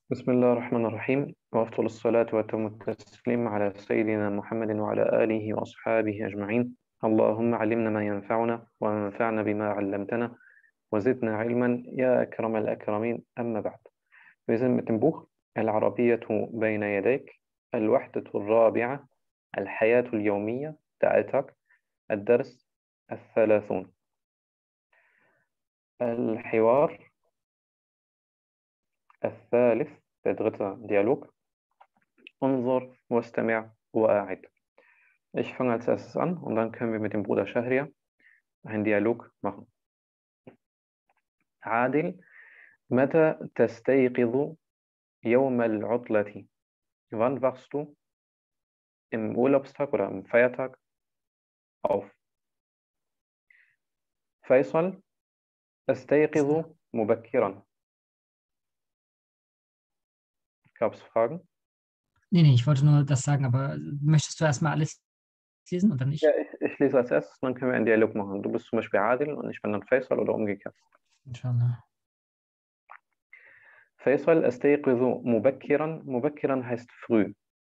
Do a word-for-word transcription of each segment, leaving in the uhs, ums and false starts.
بسم الله الرحمن الرحيم، وأفضل الصلاة وأتم التسليم على سيدنا محمد وعلى آله وأصحابه أجمعين. اللهم علمنا ما ينفعنا وانفعنا بما علمتنا وزدنا علما يا أكرم الأكرمين. أما بعد، wir sind mit dem Buch العربية بين يديك، الوحدة الرابعة، الحياة اليومية، der Alltag, الدرس الثلاثون، الحوار الثالث، der dritte Dialog. انظر واستمع وأعد. Ich fange als erstes an und dann können wir mit dem Bruder Shahriar einen Dialog machen. عادل، متى تستيقظ يوم العطلة؟ Wann wachst du im Urlaubstag oder am Feiertag auf? فيصل، أستيقظ مبكرا. Gab es Fragen? Nee, nee, ich wollte nur das sagen, aber möchtest du erstmal alles lesen und dann ich? Ja, ich, ich lese als erstes, dann können wir einen Dialog machen. Du bist zum Beispiel Adil und ich bin dann Faisal oder umgekehrt. Inshallah. فيصل، أستيقظ مبكرا. مبكرا heißt früh.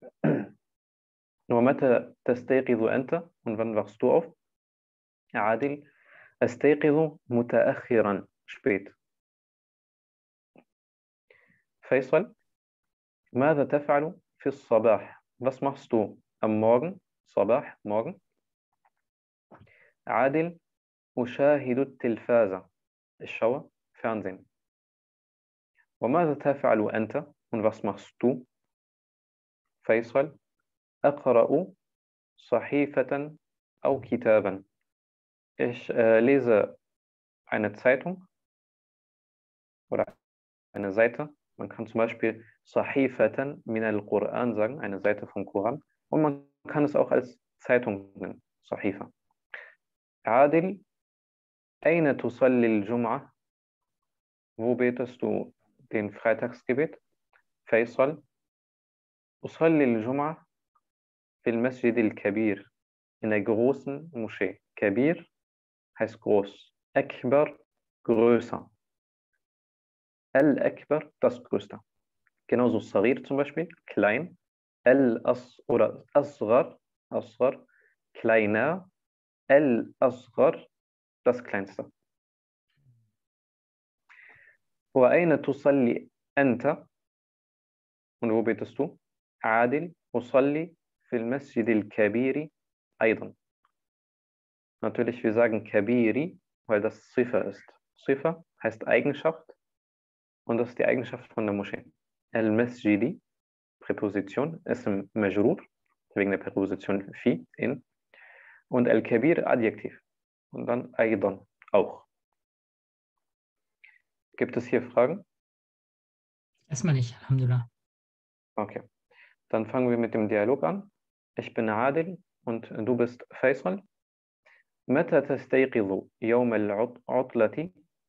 ومتى تستيقظ أنت? Und wann wachst du auf? عادل، أستيقظ متأخرا. spät. فيصل، ماذا تفعل في الصباح? Was machst du am Morgen? صباح، morgen. عادل، أشاهد التلفاز. Ich schaue Fernsehen. وماذا تفعل أنت? Und was machst du? فيصل، أقرأ صحيفة أو كتابا. Ich äh, lese eine Zeitung oder eine Seite. Man kann zum Beispiel Sahifatan min al-Quran sagen, eine Seite vom Koran. Und man kann es auch als Zeitung nennen, Sahifa. عادل، أين تصلي الجمعة? Wo betest du den Freitagsgebet? فيصل، أصلي الجمعة في المسجد الكبير. In der großen Moschee. Kabir heißt groß. Akbar, größer. Al-Akbar, das Größte. Genauso Sarir zum Beispiel, klein. Al-As oder Asghar, Asghar, kleiner. Al-Asghar, das Kleinste. وأين تصلي أنت? Und wo betest du? عادل، أصلي في المسجد الكبير أيضا. Natürlich, wir sagen Kabiri, weil das Sifa ist. Sifa heißt Eigenschaft und das ist die Eigenschaft von der Moschee. Al-Masjidi, Präposition, ist im Majrur, wegen der Präposition fi, in. Und Al-Kabir, Adjektiv. Und dann Aidan, auch. Gibt es hier Fragen? Erstmal nicht, Alhamdulillah. Okay. Dann fangen wir mit dem Dialog an. Ich bin Adil und du bist Faisal. متى تستيقظ يوم العطلة؟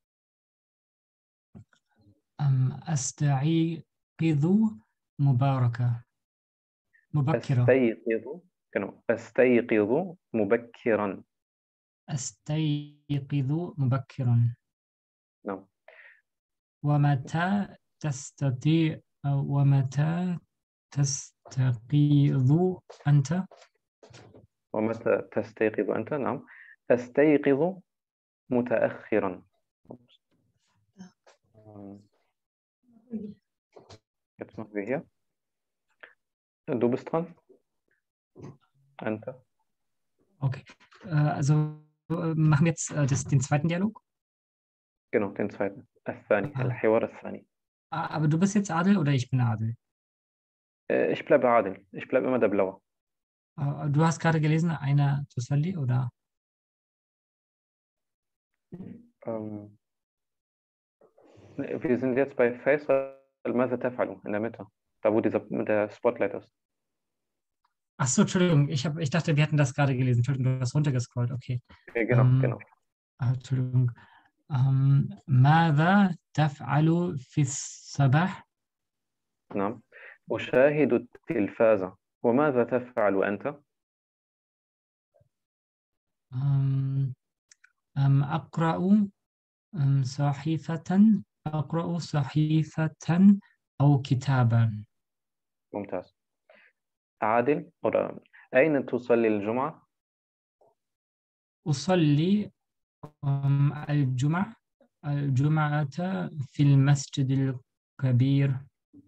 Ähm, أستيقظ مباركة مبكرة أستيقظ genau. أستيقظ مبكرا. أستيقظ مبكرا. No. ومتى تستطيع ومتى تستيقظ أنت؟ ومتى تستيقظ أنت؟ نعم. أستيقظ متأخرا. Jetzt machen wir hier. Du bist dran. Ante. Okay. Äh, also äh, machen wir jetzt äh, das, den zweiten Dialog? Genau, den zweiten. الثاني. الحوار الثاني. Ah, aber du bist jetzt Adel oder ich bin Adel? Äh, Ich bleibe Adil. Ich bleibe immer der Blaue. Äh, du hast gerade gelesen, einer Tusalli oder? Ähm, wir sind jetzt bei Faisal ماذا تفعل in der Mitte. Da, wo dieser, der Spotlight ist. Ach so, Entschuldigung, ich, hab, ich dachte, wir hätten das gerade gelesen. Entschuldigung, du hast runtergescrollt, okay. Ja, genau, Ähm, genau. ah, Entschuldigung. Ähm, ماذا تفعل في الصباح؟ نعم. أشاهد التلفاز. وماذا تفعل أنت؟ ähm, ähm, أقرأ ähm, صحيفة أقرأ صحيفة أو كتابا. ممتاز. عادل oder أين تصلي الجمعة؟ أصلي أم، الجمعة الجمعة في المسجد الكبير.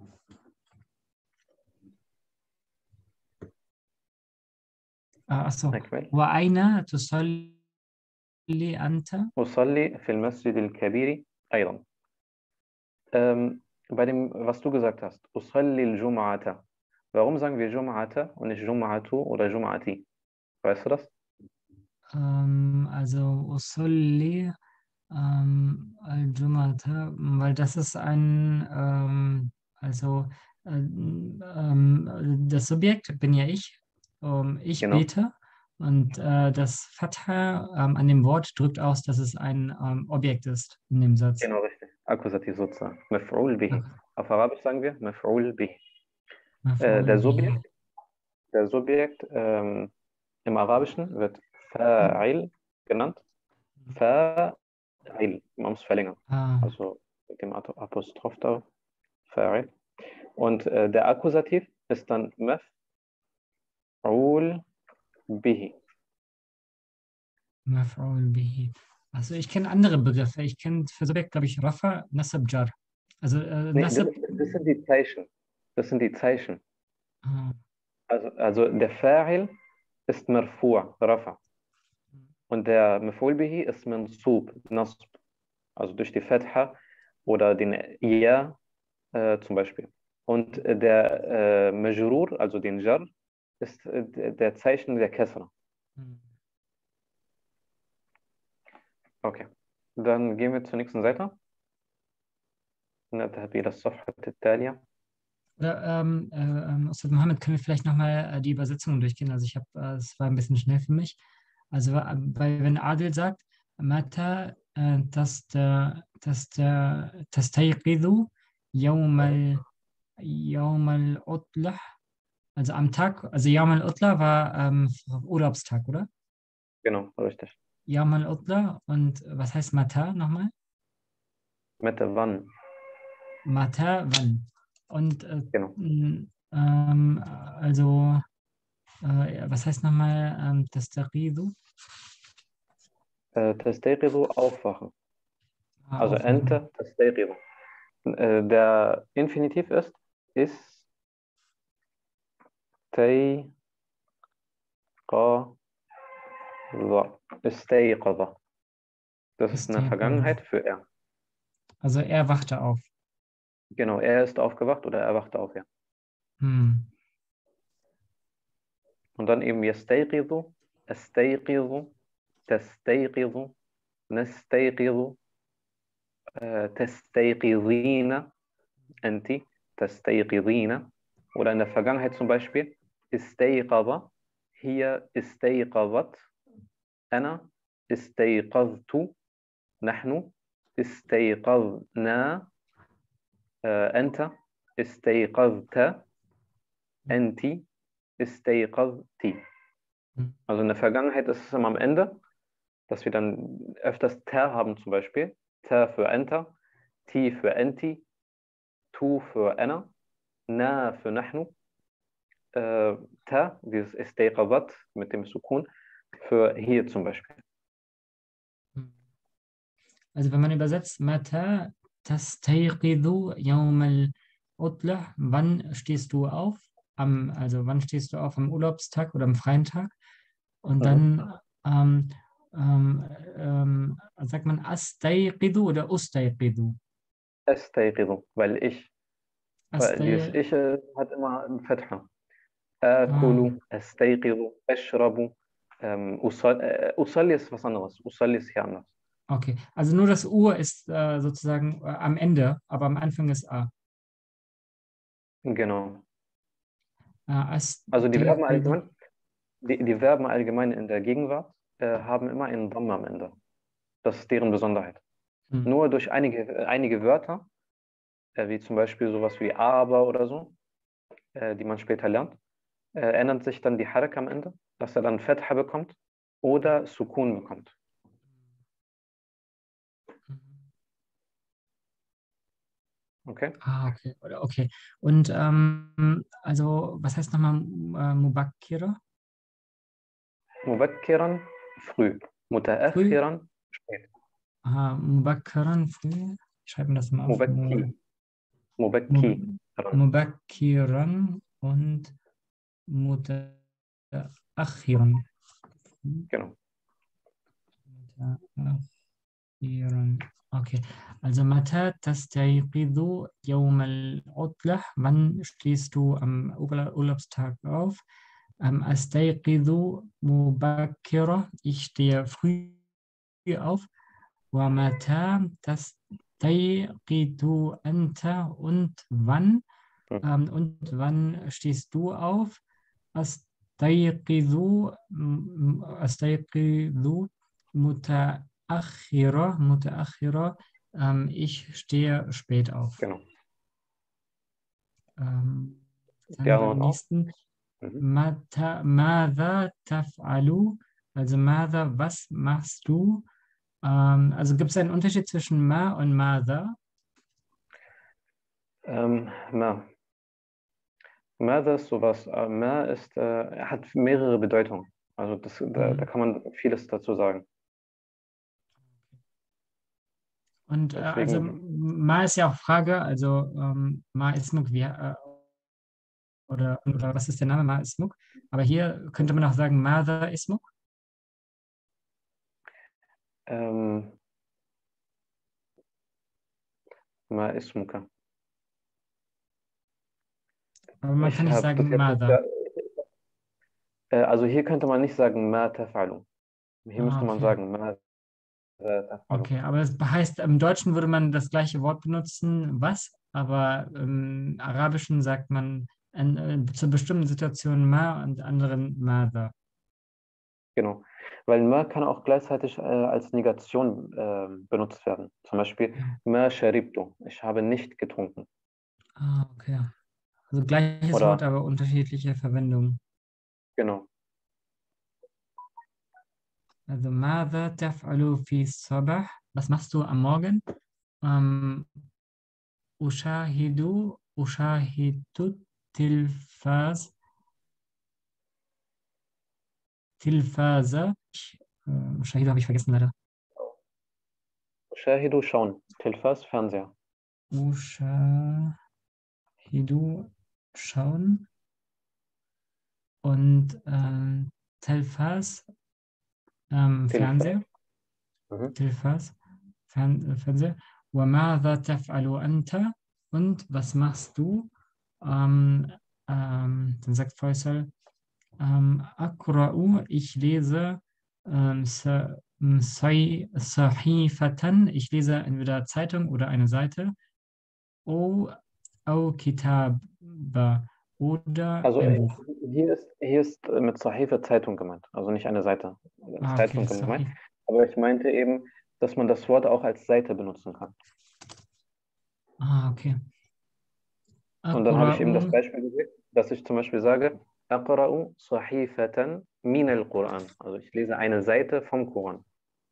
آه، أصلا أكمل. وأين تصلي أنت؟ أصلي في المسجد الكبير أيضا. Ähm, bei dem, was du gesagt hast, أصلي الجمعة. Warum sagen wir Jum'ata und nicht Jum'atu oder Jum'ati? Weißt du das? Ähm, also أصلي ähm, الجمعة, weil das ist ein, ähm, also äh, ähm, das Subjekt bin ja ich. Ähm, ich Genau. bete und äh, das Fatha ähm, an dem Wort drückt aus, dass es ein ähm, Objekt ist in dem Satz. Genau, richtig. Akkusativ sozusagen. Maf'ul bihi. Okay. Auf Arabisch sagen wir Maf'ul bihi. Äh, مفعول der به. Subjekt, der Subjekt ähm, im Arabischen wird Fa'il genannt. Fa'il. Man muss verlängern. Ah, Also mit dem Apostroph da. Fa'il. Und äh, der Akkusativ ist dann Maf'ul bihi. مفعول به. Also ich kenne andere Begriffe. Ich kenne für Subjekt, glaube ich, Rafa, Nasab, Jar. Also äh, Nee, das, Nasab. das sind die Zeichen. Das sind die Zeichen. Ah, Also, also der Fa'il ist Marfu', Rafa. Und der Maf'ul bihi ist Mansub, Nasb. Also durch die Fatha oder den Ja äh, zum Beispiel. Und äh, der äh, Majrur, also den Jar, ist äh, der der Zeichen der Kasra. hm. Okay. Dann gehen wir zur nächsten Seite. نذهب إلى الصفحة التالية. Oder ähm, äh, ähm, Ustad Mohammed, können wir vielleicht nochmal äh, die Übersetzung durchgehen? Also ich habe, äh, es war ein bisschen schnell für mich. Also äh, bei, wenn Adel sagt, Mata äh, tasta- tasta- tastayqidhu yawmal yawmal utlah. Also am Tag, also Yawmal Utla war ähm, Urlaubstag, oder? Genau, richtig. Yawmal Utla und was heißt Mata nochmal? Mette wann? Mata, wann? Und äh, Genau. m, ähm, also Äh, was heißt nochmal ähm, Tastaridu? Äh, تستيقظ aufwachen. Ah, Also aufwachen. Ente تستيقظ. Äh, der Infinitiv ist استيقظ. استيقظ. Das ist eine Istayqadha. Vergangenheit für er. Also er wachte auf. Genau, er ist aufgewacht oder er wachte auf, ja. Hm. Und dann eben يستيقظ, استيقظ, تستيقظ, نستيقظ, äh, تستيقظين, أنت تستيقظين. Oder in der Vergangenheit zum Beispiel استيقظ, هي استيقظت, أنا استيقظت, نحن استيقظنا, äh, أنت استيقظت, أنت استيقظتِ. Hm. Also in der Vergangenheit ist es immer am Ende, dass wir dann öfters ter haben zum Beispiel. Ter für enter, ti für enti, tu für ana, na für nahnu, äh, ta, dieses istayqabat mit dem Sukun, für hier zum Beispiel. Hm. Also wenn man übersetzt, Mata tastayqidhu yawmal utlah, wann stehst du auf? Am, also wann stehst du auf am Urlaubstag oder am freien Tag? Und Mhm. dann ähm, ähm, ähm, sagt man astayqidhu oder ustayqidhu? Astayqidu, weil ich, weil dieses Astay, Ich äh, hat immer ein Fatha. ah. آكل, أستيقظ, أشرب, ähm, أصلي, äh, أصلي ist was anderes. أصلي ist hier anders. Okay, also nur das U ist äh, sozusagen äh, am Ende, aber am Anfang ist A. Genau. Äh, Also die Verben Astayqidu. allgemein, die, die Verben allgemein in der Gegenwart äh, haben immer einen Dhamma am Ende. Das ist deren Besonderheit. Hm. Nur durch einige, äh, einige Wörter, äh, wie zum Beispiel sowas wie aber oder so, äh, die man später lernt, äh, ändert sich dann die Harak am Ende, dass er dann Fetha bekommt oder Sukun bekommt. Okay? Ah, okay. Oder okay. Und ähm, also, was heißt nochmal äh, Mubakkira? Mubakkiran, früh. Früh? Mutaakhiran, spät. Ah, Mubakkiran, früh. Ich schreibe mir das mal auf. Mubakki. Mu, Mub, Mubakkiran. Mubakkiran und Mutaakhiran. Genau. Mutaakhiran. Okay. Also Mata tastayqidu yawm al-utlah. Wann stehst du am Urla- Urlaubstag auf? Ähm, astayqidu mubakkira. Ich stehe früh auf. Wa mata tastayqidu anta. Und wann? Hm. Ähm, und wann stehst du auf? Astayqidu m- astayqidu mutaakhira. Mutaakhira. Ähm, ich stehe spät auf. Genau. Ähm, dann Der beim und auch. nächsten. Mhm. Mata, Mada taf'alu. Also Mada, was machst du? Ähm, also gibt es einen Unterschied zwischen Ma und Mada? Ähm, ma. Mada ist sowas. Äh, Ma ist, äh, hat mehrere Bedeutungen. Also das, da, da Mhm. kann man vieles dazu sagen. Und äh, also Deswegen, Ma ist ja auch Frage, also ähm, Ma Ismuk, wie, äh, oder, oder was ist der Name Ma Ismuk? Aber hier könnte man auch sagen Mada Ismuk. ähm, Ma ismuka. Aber man kann Ich nicht habe das sagen jetzt nicht, Mada. äh, also hier könnte man nicht sagen Ma taf'alu. Hier Ah, müsste man okay. sagen Ma taf'alu. Okay, aber es heißt, im Deutschen würde man das gleiche Wort benutzen, was, aber im Arabischen sagt man in, äh, zu bestimmten Situationen ma und anderen mada. Genau. Weil Ma kann auch gleichzeitig äh, als Negation äh, benutzt werden. Zum Beispiel Ja. Ma sharibtu. Ich habe nicht getrunken. Ah, okay. Also gleiches Wort, Oder aber unterschiedliche Verwendung. genau. Also mada taf'alu fi sabah. Was machst du am Morgen? Ähm, ushahidu, ushahidu tilfaz, tilfaza. Ich, äh, Ushahidu habe ich vergessen leider. Shahidu schauen. Telfas, Fernseher. Ushahidu schauen und ähm, Telfaz, ähm, Telfas. Fernseher. Mhm. Telfaz, Fern äh, Fernseher. وماذا تفعل أنت? Und was machst du? Ähm, ähm, dann sagt Faisal, ähm, أقرأ, ich lese ähm, sa- m- sai- صحيفة, ich lese entweder Zeitung oder eine Seite. O, au Kitaba oder Also ein äh, Buch. hier ist, hier ist äh, mit Sahifa Zeitung gemeint. Also nicht eine Seite. Äh, Ah, okay, Zeitung gemeint. Sahif. Aber ich meinte eben, dass man das Wort auch als Seite benutzen kann. Ah, okay. Und dann habe ich eben das أقرأ Beispiel gesagt, dass ich zum Beispiel sage, أقرأ صحيفة من القرآن. Also ich lese eine Seite vom Koran.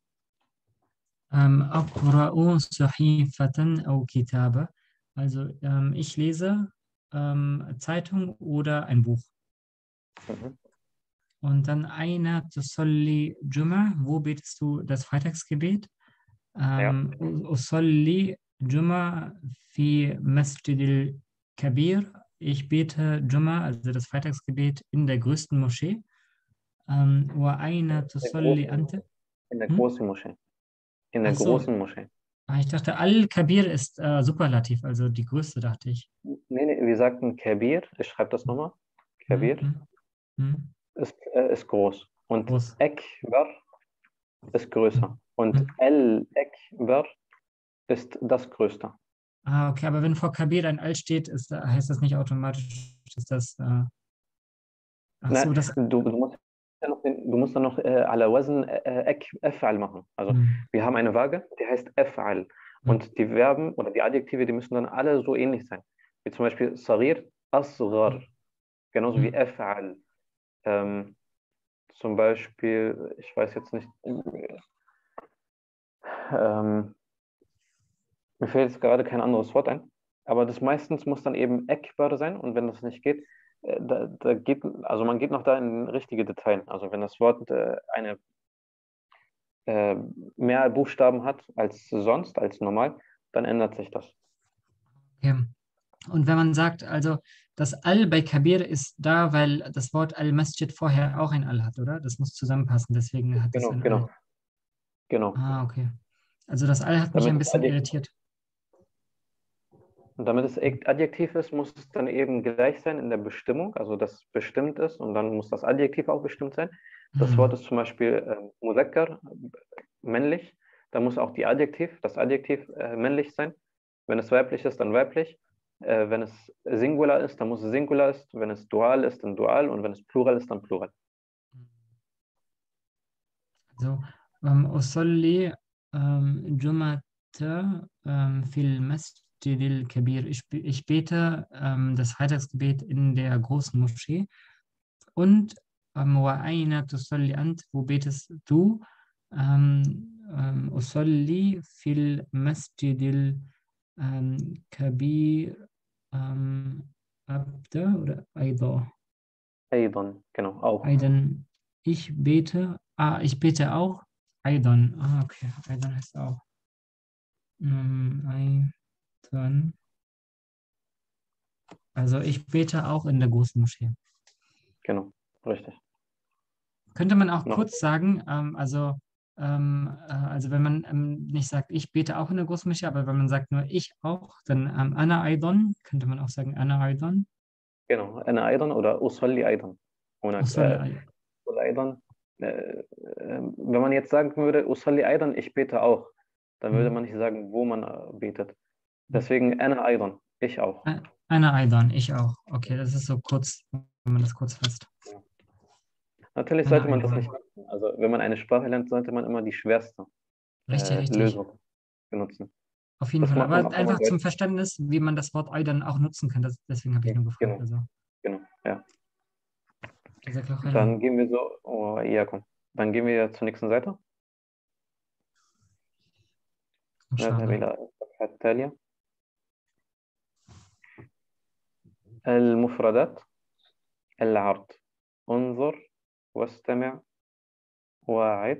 ähm, أقرأ صحيفة أو كتابة. Also ähm, ich lese ähm, Zeitung oder ein Buch. Mhm. Und dann Aina tusalli Jum'a. Wo betest du das Freitagsgebet? Ja, Ähm, Usalli Jum'a fi Masjid al-Kabir. Ich bete Jum'a, also das Freitagsgebet, in der größten Moschee. Ähm, Wa aina in der tusalli großen, ante? in der Hm? großen Moschee. In der Ach so, großen Moschee. ah, ich dachte, Al-Kabir ist äh, Superlativ, also die größte, dachte ich. Nee, nee, wir sagten Kabir. Ich schreibe das nochmal. Hm, Kabir hm, hm. ist, äh, ist groß. Und Groß. Ekber ist größer. Hm, Und hm. El-Ekber ist das Größte. Ah, okay, aber wenn vor Kabir ein Al steht, ist, äh, heißt das nicht automatisch, dass das. Äh, ach so, Nein, das. du, du musst ja noch, den- du musst dann noch äh, ala wazn äh, ek, ef'al machen. Also Hm, wir haben eine Waage, die heißt ef'al. hm, Und die Verben oder die Adjektive, die müssen dann alle so ähnlich sein. Wie zum Beispiel Sarir, Asghar, genauso wie hm. ef'al. Ähm, zum Beispiel, ich weiß jetzt nicht, ähm, mir fällt jetzt gerade kein anderes Wort ein. aber das meistens muss dann eben Ekbar sein und wenn das nicht geht, äh, da, da geht, also man geht noch da in richtige Details. Also wenn das Wort äh, eine äh, mehr Buchstaben hat als sonst, als normal, dann ändert sich das. Okay. Und wenn man sagt, also das Al bei Kabir ist da, weil das Wort Al-Masjid vorher auch ein Al hat, oder? Das muss zusammenpassen, deswegen hat es Genau, ein genau, Al. genau. Ah, okay. Also das Al hat mich Damit ein es bisschen Adjektiv, irritiert. und damit es Adjektiv ist, muss es dann eben gleich sein in der Bestimmung, also das bestimmt ist und dann muss das Adjektiv auch bestimmt sein. Das Wort Hm. ist zum Beispiel äh, Muzakkar, männlich, da muss auch die Adjektiv, das Adjektiv äh, männlich sein. Wenn es weiblich ist, dann weiblich. Äh, wenn es Singular ist, dann muss es Singular ist. Wenn es Dual ist, dann Dual. Und wenn es Plural ist, dann Plural. Also, ähm, أصلي ähm, جمعة ähm, fil Masjid al-Kabir. Ich, be- ich bete ähm, das Freitagsgebet in der großen Moschee. Und ähm, wa aina tusalli ant, wo betest du? Ähm, ähm, Usalli fil Masjidil ähm, Kabir ähm, Abda oder Aida. أيضا, genau, auch. Aidan, ich bete, ah, ich bete auch. Aidan, ah, okay, Aidan heißt auch. Ähm, Aidan. Also ich bete auch in der großen Moschee. Genau, richtig. Könnte man auch Noch, kurz sagen, ähm, also, ähm, äh, also wenn man ähm, nicht sagt, ich bete auch in der großen Moschee, aber wenn man sagt nur ich auch, dann ähm, Anna Aidan, könnte man auch sagen Anna Aidan. genau. أنا أيضا oder أصلي أيضا. هناك Usalli äh, Aidan. أصلي أيضا. Äh, äh, wenn man jetzt sagen würde, أصلي أيضا, ich bete auch, dann würde man Hm. nicht sagen, wo man äh, betet. Deswegen أنا أيضا, ich auch. Ä- Anna Aidan, ich auch. Okay, das ist so kurz, wenn man das kurz fasst. Natürlich Anna sollte man das nicht Aidan. machen. Also wenn man eine Sprache lernt, sollte man immer die schwerste Richtig, äh, richtig. Lösung benutzen. Auf jeden Das Fall. macht Aber man auch, wenn man einfach zum Deutsch. Verständnis, wie man das Wort Aidan auch nutzen kann. Das, deswegen habe ich nur gefragt. Genau, Also, genau, ja. Jazakallah khairan. Dann gehen wir so, oh, ja, komm. Dann gehen wir zur nächsten Seite. نذهب Inshallah. إلى الصفحة التالية. المفردات. العرض. انظر واستمع وعد.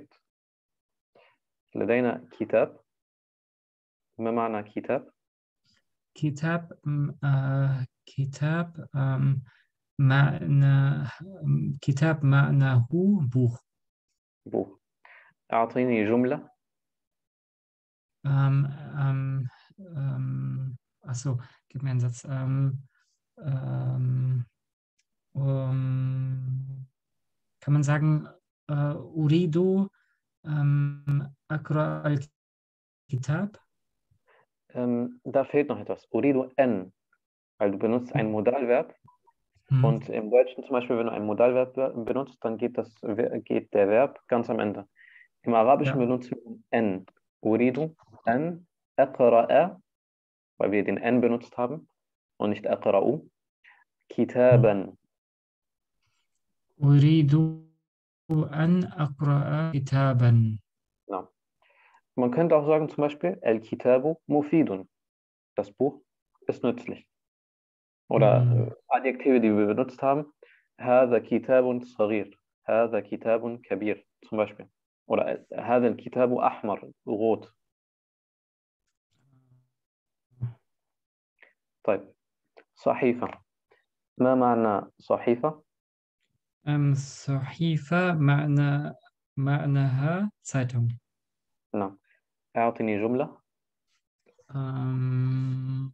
لدينا كتاب. ما معنى كتاب؟ Kitab, ähm, äh, Kitab, ähm, معنى Kitab معناه Buch. بوك. أعطيني جملة. Ähm, ähm, ähm, achso, gib mir einen Satz. Ähm, ähm, um, kann man sagen, äh, Uridu ähm, Akra al-Kitab? Ähm, da fehlt noch etwas. أريد أن. Weil du benutzt ein Modalverb. Hm, Und im Deutschen zum Beispiel, wenn du ein Modalverb be- benutzt, dann geht, das, geht der Verb ganz am Ende. Im Arabischen ja. benutzen wir en. Uridu an aqra'a, weil wir den en benutzt haben und nicht aqra'u. Kitaban. أريد أن أقرأ كتابا. Ja. Man könnte auch sagen zum Beispiel el-Kitabu mufidun. Das Buch ist nützlich. Oder Hm, äh, Adjektive, die wir benutzt haben. هذا كتاب صغير. هذا كتاب كبير zum Beispiel. Oder هذا الكتاب أحمر. Rot. طيب. صحيفة. ما معنى صحيفة؟ ähm, صحيفة معنى معناها Zeitung. نعم. أعطني جملة. Ähm,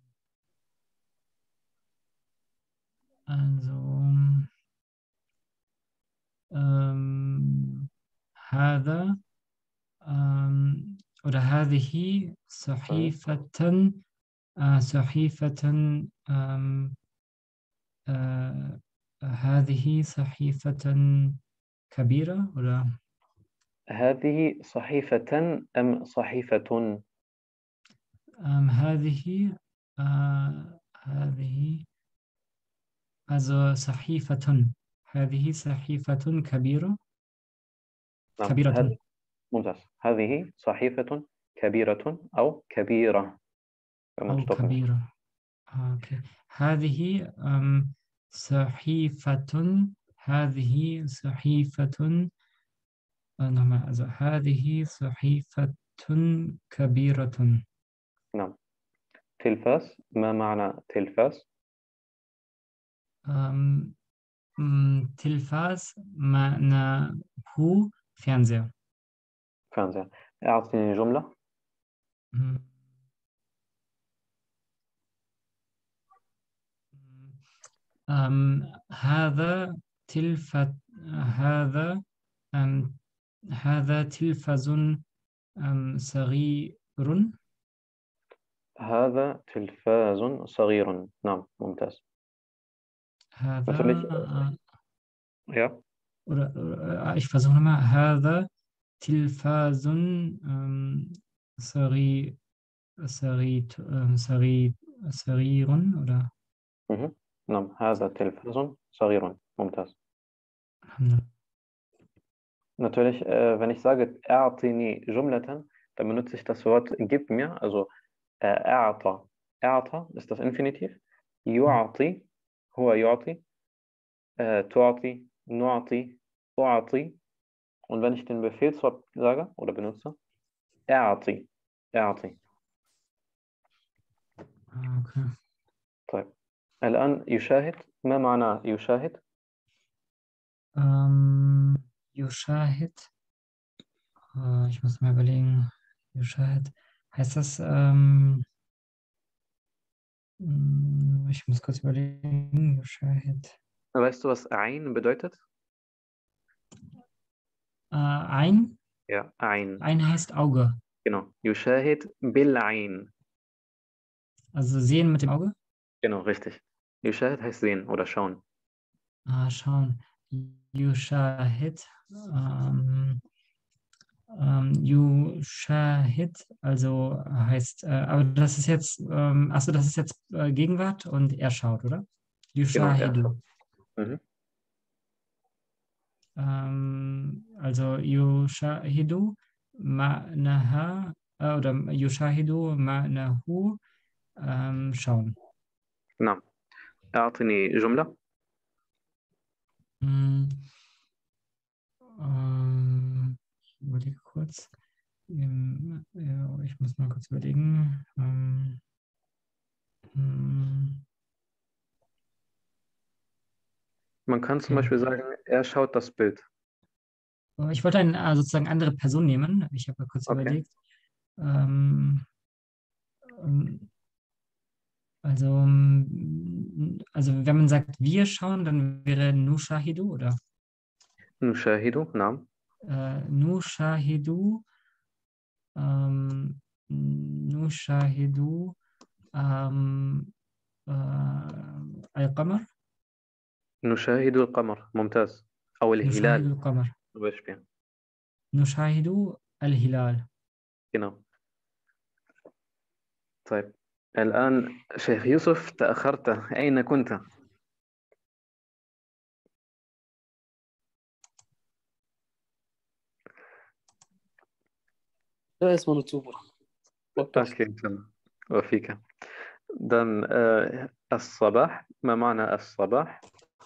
also ähm, هذا ähm, oder هذه Mhm. صحيفة äh, صحيفة ähm, äh, هذه صحيفة كبيرة oder هذه صحيفة أم صحيفة؟ ähm, هذه äh, هذه also صحيفة هذه صحيفة كبيرة نعم. هذه كبيرة ممتاز. هذه صحيفة كبيرة أو كبيرة. Wenn man أو stoppen möchte. كبيرة Ah, okay. هذه ähm, صحيفة هذه صحيفة äh, nochmal, also هذه صحيفة كبيرة. نعم. تلفاز، ما معنى تلفاز؟ Ähm, mh, تلفاز معناه Fernseher. فانزع. أعطني جملة. مم. Ähm, هذا تلف هذا ähm, هذا تلفاز ähm, صغير. هذا تلفاز صغير. نعم، ممتاز. هذا Natürlich, äh, ja. oder, oder äh, ich versuche nochmal. هذا تلفاز ähm, صغير صغير ähm, صغير صغير oder Mhm. نعم، هذا تلفاز صغير. ممتاز. الحمد لله. Natürlich, äh, wenn ich sage, أعطني جملة, dann benutze ich das Wort gib mir, also äh, أعطى. أعطى ist das Infinitiv. يعطي هو يعطي. Äh, تعطي, نعطي, أعطي. Und wenn ich den Befehlswort sage oder benutze, أعطي. أعطي. Ah, okay. طيب. الآن يشاهد، ما معنى يشاهد؟ Ähm, يشاهد. Äh, ich muss mal überlegen. يشاهد. Heißt das, ähm, mh, ich muss kurz überlegen. يشاهد. Weißt du, was Ein bedeutet? Äh, ein. Ja, Ein. Ein heißt Auge. Genau. يشاهد بالعين. Also sehen mit dem Auge. Genau, richtig. يشاهد heißt sehen oder schauen. Ah, schauen. يشاهد. Ähm, ähm, يشاهد, also heißt, äh, aber das ist jetzt, ähm, achso, das ist jetzt äh, Gegenwart und er schaut, oder? Genau, er schaut. يشاهد. Mhm. Ähm, also يشاهد معناها äh, oder يشاهد معناه ähm, schauen. نعم. أعطني جملة. Hm, ähm, ich überlege kurz. Ähm, ja, ich muss mal kurz überlegen. Ähm, hm, Man kann zum okay. Beispiel sagen, er schaut das Bild. Oh, ich wollte eine äh, sozusagen andere Person nehmen. Ich habe mal kurz Okay. überlegt. Ähm, ähm, also, ähm, also, wenn man sagt, wir schauen, dann wäre Nushahidu, oder? نشاهد. نعم. Äh, Nushahidu, ähm, Nushahidu, ähm, äh, Al-Qamar. نشاهد القمر. ممتاز. أو Nushahidu الهلال. Al-Qamar. ويشبه. Nushahidu Al-Hilal. genau. طيب. الآن شيخ يوسف، تأخرت، أين كنت؟ لا اسمه يوتيوبر فكر. أوكي، تمام. وفيك. دم آه الصباح، ما معنى الصباح؟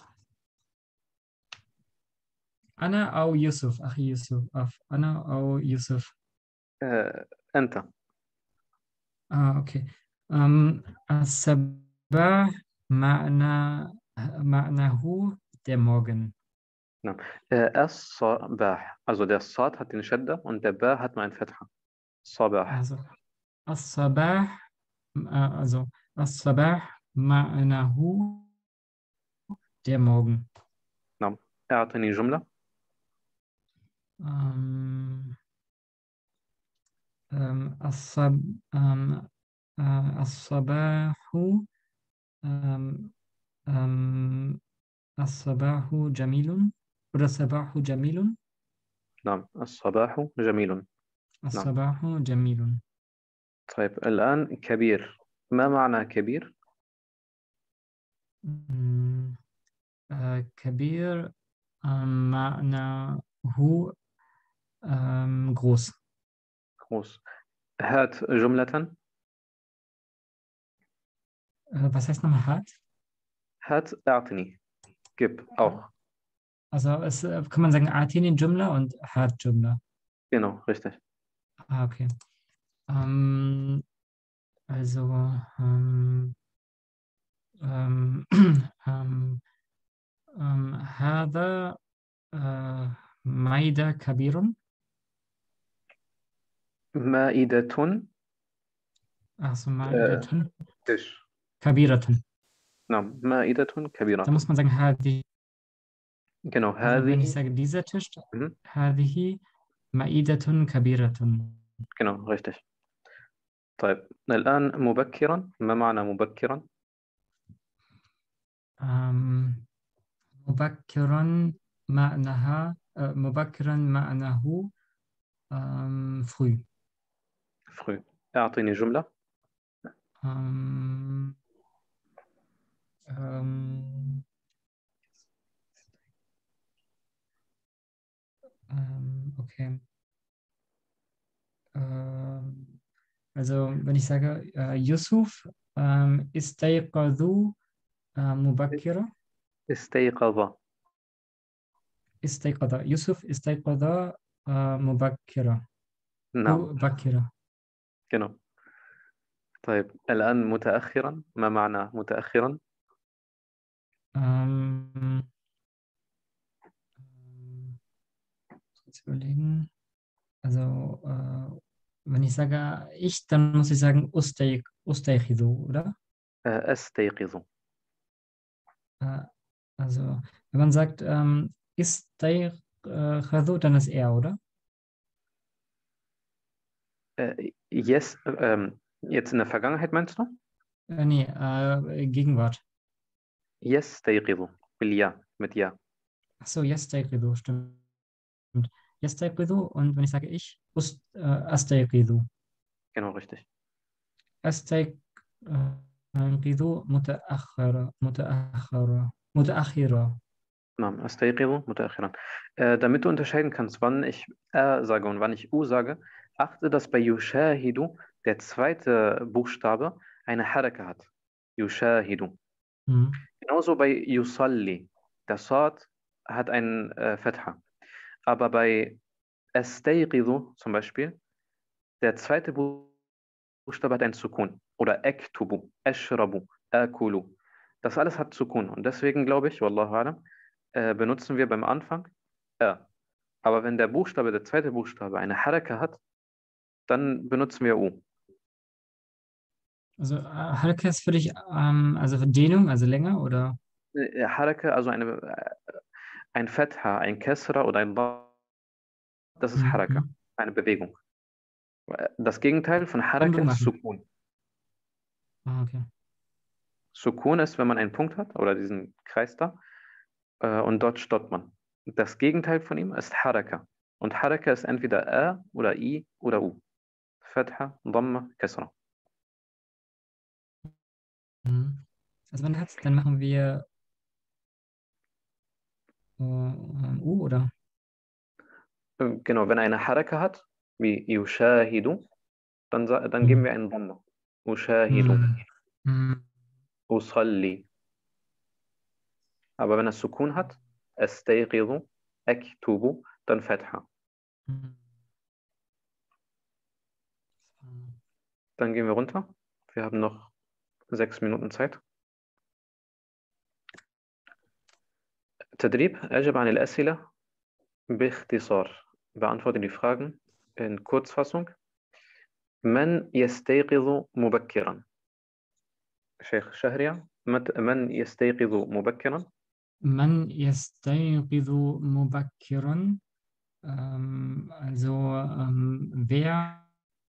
أنا أو يوسف أخي يوسف أف أنا أو يوسف. آه أنت. آه أوكي. أم الصباح معنى معناه der Morgen. نعم. آه الصباح. Also der Sad hat den Shadda und der Ba hat nur ein Fetha. صباح. Also الصباح äh, also الصباح معناه der Morgen. نعم. أعطني جملة. Ähm, ähm, الصب ähm, äh, الصباح ähm, ähm, الصباح جميل oder الصباح جميل. نعم. الصباح جميل. نعم. الصباح جميل. طيب الآن كبير، ما معنى كبير؟ مم، آه، كبير ähm, معناه ähm, groß. groß. هات جملة. Äh, was heißt nochmal hat? Hat أعطني. Gib auch. Also es, äh, kann man sagen Atini Jumla und hat Jumla. Genau, richtig. Ah, okay. Ähm, also ähm, ähm, ähm, ähm, هذا äh, Maida Kabirun. مائدة Also äh, Maidatun Tisch. Kabiratun. نعم مائدة Da كبيرة. muss man sagen Hadi. Genau, Also wenn ich هذه. sage dieser Tisch, Mhm. Hadihi Maidatun Kabiratun. genau, richtig. طيب الآن مبكرا، ما معنى مبكرا؟ Ähm, Mubakkiran ma'naha, äh, Mubakkiran ma'nahu ähm, früh. früh. أعطيني جملة. Ähm, ähm, ähm, okay. Ähm, also wenn ich sage, äh, Yusuf ähm, istayqadhu äh, mubakkira, استيقظ. istayqadha. Yusuf istayqadha äh, mubakkira. نعم Mubakkira. genau. طيب الآن متأخرا، ما معنى متأخرا؟ Ähm, ähm, kurz überlegen. Also, äh, wenn ich sage ich, dann muss ich sagen Ustayq, Ustaykhidhu, oder? äh, أستيقظ. Äh, also, wenn man sagt ähm, Istaykhidhu, dann ist er, oder? Äh, yes, ähm, jetzt in der Vergangenheit meinst du? Äh, nee, äh, Gegenwart. يستيقظ بالياء mit Ja. Achso, Yastaykhidu, stimmt. Yastaykhidu und wenn ich sage ich, Ust, äh, Astaykhidu. Genau, richtig. Astaykhidu mutaakhira, mutaakhira, mutaakhira. نعم أستيقظ متأخرا. Äh, damit du unterscheiden kannst, wann ich äh sage und wann ich U sage, achte, dass bei يشاهد der zweite Buchstabe eine Haraka hat. يشاهد. Mhm. Genauso bei يصلي. Der Sad hat einen äh, Fetha. Aber bei أستيقظ zum Beispiel, der zweite Buchstabe hat einen Sukun. Oder أكتب, أشرب, آكل. Das alles hat Sukun. Und deswegen glaube ich, Wallahu alam, äh, benutzen wir beim Anfang Ä. Aber wenn der Buchstabe, der zweite Buchstabe, eine Haraka hat, dann benutzen wir U. Also, äh, Halka ist für dich, ähm, also für Dehnung, also länger, oder? Äh, Haraka, also eine, äh, ein Fetha, ein Kesra oder ein Ba, das ist Haraka, Mhm. eine Bewegung. Äh, Das Gegenteil von Haraka Wandlung ist machen. Sukun. Ah, okay. Sukun ist, wenn man einen Punkt hat oder diesen Kreis da äh, und dort stoppt man. Das Gegenteil von ihm ist Haraka. Und Haraka ist entweder Ä oder I oder U. Fetha, Dhamma, Kesra. Mhm. Also wenn hat, dann machen wir äh, ähm, U, oder? Äh, Genau, wenn er eine Haraka hat, wie Yushahidu, dann, sa- dann geben Mhm. wir einen Dhamma. Ushahidu, Mhm. Mhm. Usalli. Aber wenn er Sukun hat, Astayqidu, Aktubu, dann Fetha. Mhm. Dann gehen wir runter. Wir haben noch sechs Minuten Zeit. تدريب أجب عن الأسئلة باختصار. Beantworte die Fragen in Kurzfassung. من يستيقظ مبكرا؟ شيخ شهريار. مت- من يستيقظ مبكرا؟ Man yastayqidhu mubakkiran. Ähm, also ähm, wer,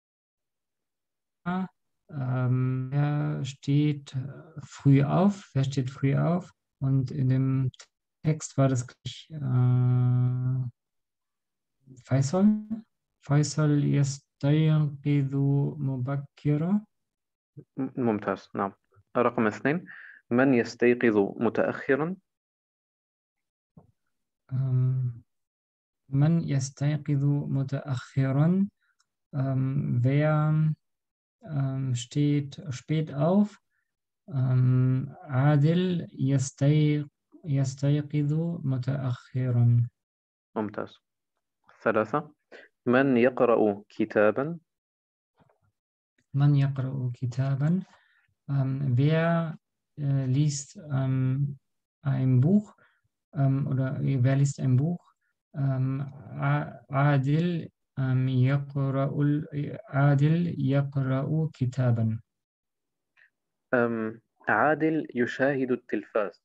ähm, wer steht äh, früh auf? Wer steht früh auf? Und in dem Text war das gleich äh, Faisal. Faisal yastayqidhu mubakkira. م- ممتاز نعم. رقم اثنين من يستيقظ متأخرا؟ Ähm, man yastayqidhu mutaakhiran. Ähm, wer ähm, steht spät auf? ähm, عادل يستيق يستيقظ متأخرا. ممتاز. ثلاثة. من يقرأ كتابا؟ من يقرأ كتابا. Ähm, wer äh, liest ähm, ein Buch ähm, oder wer liest ein Buch? Ähm, A- عادل ähm, يقرأ ال- عادل يقرأ كتابا. أم عادل يشاهد التلفاز.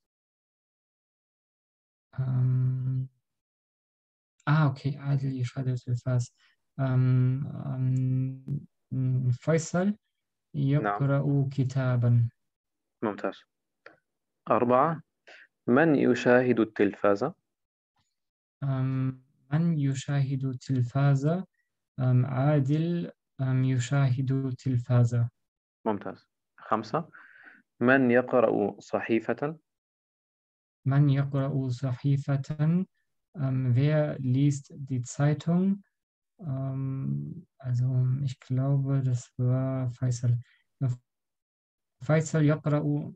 Ähm, ah, okay, عادل يشاهد التلفاز. Ähm, ähm, فيصل نعم. يقرأ كتابا. ممتاز. أربعة. من يشاهد التلفاز؟ ähm, من يشاهد التلفاز. ähm, عادل ähm, يشاهد التلفاز. ممتاز. خمسة. من يقرأ صحيفة؟ من يقرأ صحيفة. ähm, wer liest die Zeitung. ähm, also ich glaube, das war Faisal. فيصل يقرأ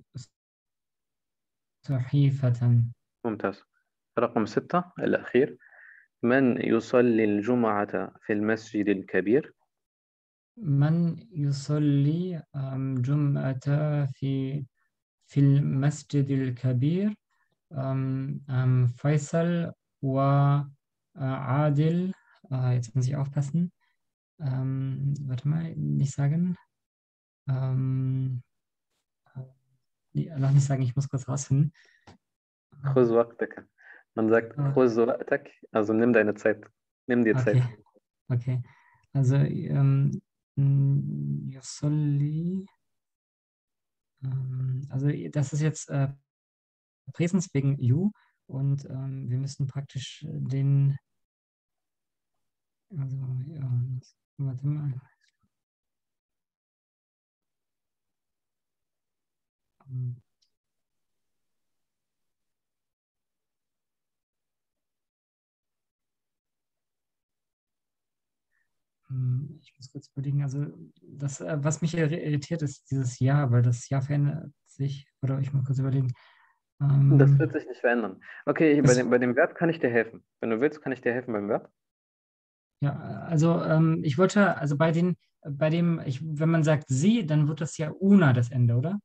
صحيفة. ممتاز. رقم ستة الأخير. من يصلي الجمعة في المسجد الكبير؟ من يصلي ähm, جمعة في في المسجد الكبير. ähm, ähm, Faisal وعادل. Äh, jetzt muss ich aufpassen. Ähm, warte mal, nicht sagen. Ähm, nee, noch nicht sagen, ich muss kurz rausfinden. خذ وقتك. Man sagt Äh, خذ وقتك, also nimm deine Zeit. Nimm dir okay, Zeit. okay. Also, ähm, mh, Yusolli, ähm, also das ist jetzt äh, Präsens wegen You und ähm, wir müssen praktisch den, also, ja, warte mal. Ähm, Hm, Ich muss kurz überlegen, also das, äh, was mich irri- irritiert, ist dieses Jahr, weil das Jahr verändert sich, oder ich muss kurz überlegen. Das Ähm, wird sich nicht verändern. Okay, bei das, dem, bei dem Verb kann ich dir helfen. Wenn du willst, kann ich dir helfen beim Verb. ja, also ähm, ich wollte, also bei den, bei dem, ich, wenn man sagt sie, dann wird das ja Una das Ende, oder?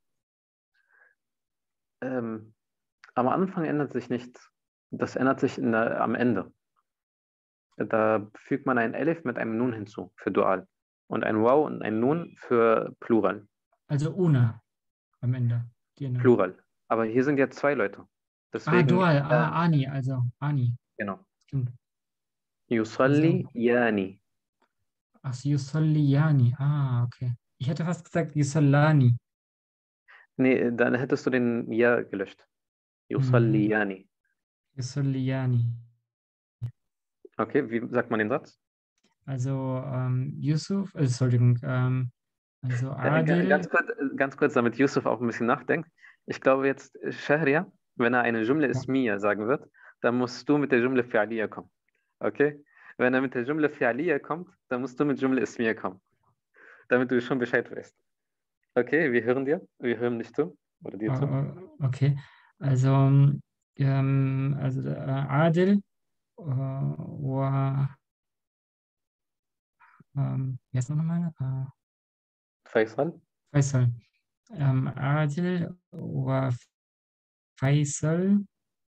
Ähm, am Anfang ändert sich nichts. Das ändert sich in der, am Ende. Da fügt man ein Elif mit einem Nun hinzu für Dual und ein Waw und ein Nun für Plural. Also Una am Ende. Die Ende. Plural. Aber hier sind jetzt zwei Leute. Ah, Deswegen, Dual, äh, ah, Ani, also Ani, genau. stimmt. Also, Yusalli Yani. ach, Yusalliyani, ah, okay. Ich hätte fast gesagt Yusallani. Nee, dann hättest du den Ja gelöscht. Hm, Yusalli Yani. Yusalliyani. Okay, wie sagt man den Satz? Also ähm, Yusuf, äh, Entschuldigung, ähm, also Äh, ga- Adil. ganz kurz, äh, ganz kurz, damit Yusuf auch ein bisschen nachdenkt. Ich glaube jetzt, äh, Shahria, wenn er eine Jumla Ja, Ismiya sagen wird, dann musst du mit der Jumla Fi'aliya kommen. Okay? Wenn er mit der Jumla Fi'aliya kommt, dann musst du mit Jumla Ismiya kommen, damit du schon Bescheid weißt. Okay, wir hören dir. Wir hören dich zu. Oder dir zu. äh, okay. Also, ähm, also äh, Adil äh, wa, ähm, wie heißt er nochmal? Äh, Faisal. Faisal. Ähm, Adil wa Faisal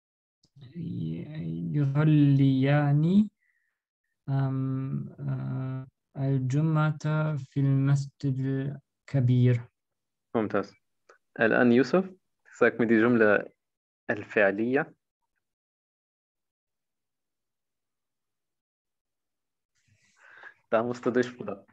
يصليان ähm, äh, الجمعة في المسجد الكبير. ممتاز. الآن يوسف sag mir die Jumla الفعلية. Da musst du durch, Bruder.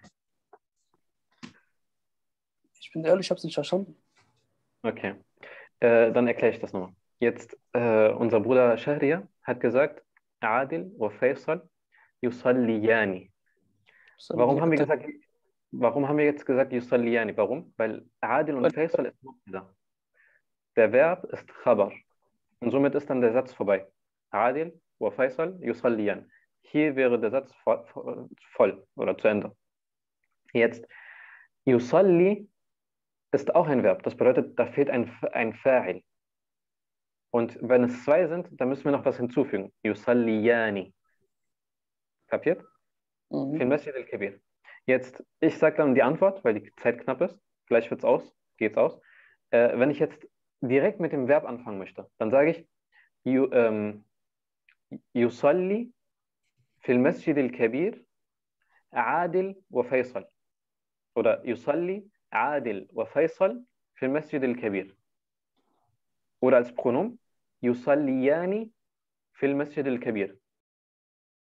Ich bin ehrlich, ich habe es nicht verstanden. Okay. Äh, dann erkläre ich das nochmal. Jetzt, äh, unser Bruder Shahriar hat gesagt, Adil wa Faisal yusalliyani. Warum haben wir gesagt, warum haben wir jetzt gesagt yusalliyani? Warum? Weil Adil und Faisal ist Mubtada. Der Verb ist Khabar. Und somit ist dann der Satz vorbei. Adil wa Faisal yusalliyan. Hier wäre der Satz voll, voll oder zu Ende. Jetzt, yusalli ist auch ein Verb. Das bedeutet, da fehlt ein, ein Fa'il. Und wenn es zwei sind, dann müssen wir noch was hinzufügen. Yusalliyani. Kapiert? Mhm. Fil Masjid al-Kabir. Jetzt, ich sage dann die Antwort, weil die Zeit knapp ist. Gleich wird's aus, geht's aus. Äh, wenn ich jetzt direkt mit dem Verb anfangen möchte, dann sage ich yu, ähm, Yusalli fil Masjid al-Kabir Adil wa Faisal. Oder Yusalli Adil wa Faisal fil Masjid al-Kabir. Oder als Pronomen Yusalliyani fil Masjid al-Kabir.